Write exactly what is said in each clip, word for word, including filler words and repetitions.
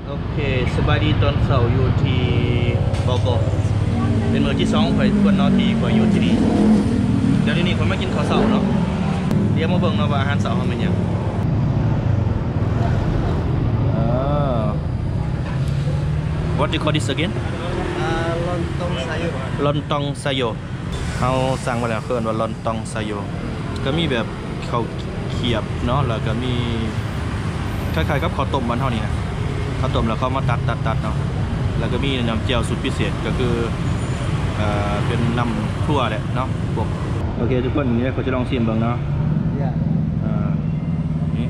โอเคสบายดีตอนเสาร์อยู่ที่บกเป็นมือที่สองไปทวนนอทีไปอยู่ที่นี่เดี๋ยวนี้ผมมากินข้าวเสาร์เนาะเดี๋ยวมาเบิ่งเนาะว่าอาหารเสาร์เขาเป็นยังอ่า What do you call this again ลอนตองไซโยลอนตองไซโยเขาสั่งมาแล้วเคินว่าลอนตองไซโยก็มีแบบข้าวเขียบเนาะแล้วก็มีคล้ายๆกับข้าวต้มบ้านเฮานี่นะข้าวต้มแล้วเขามาตัดตัดตัดเนาะแล้วก็มีน้ำเจียวสุดพิเศษก็คือเอ่อเป็นน้ำทั่วแหละเนาะพวกโอเคทุกคนนี่เขาจะลองชิมเบิ่งเนาะอ่านี่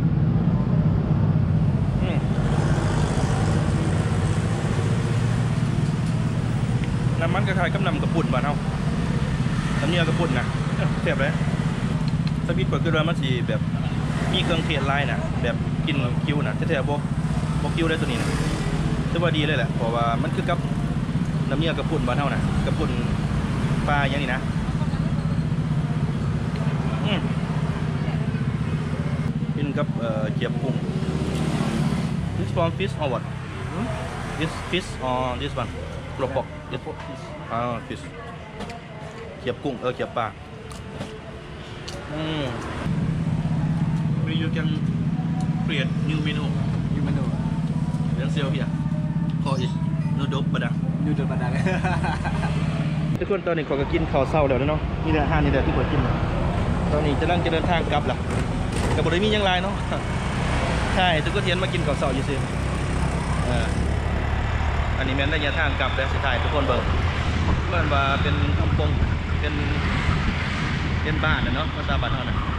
น้ำมันคล้ายๆกับน้ำกระปุ่นบ้านเฮาน้ำเนื้อกระปุ่นนะแซ่บเลยสปิดก็คือว่ามันสิแบบมีเครื่องเทศลายนะแบบกินคิวนะแท้ๆบ่บ่คิวได้ตัวนี้นะถือว่าดีเลยแหละเพราะว่ามันคือกับน้ำเนื้อกระปุ่นบ้านเฮานะกระปุ่นปลาอย่างนี้นะอืมกินกับเอ่อเกี๊ยวกุ้ง This from fish or what This fish or this one กระป๋องเกี๊ยวอ่า fish เกี๊ยวกุ้งเออเกี๊ยวปลาอืม You can create new menu new menu then sell here call it noodle padang noodle padang ทุกคนตอนนี้ขอก็กินข้าวเช้าแล้วเนาะนี่แหละอาหารนี่แหละที่ผมกินตอนนี้จะนั่งจะเดินทางกลับล่ะกับบริมียังไรเนาะใช่ทุกคนเทียนมากินข้าวเช้าอยู่ซิเอออันนี้แม้นระยะทางกลับแล้วสุดท้ายทุกคนเบิ่งเมื่อว่าเป็นคำปงเป็นเป็นบ้านนะเนาะภาษาบ้านเฮานะ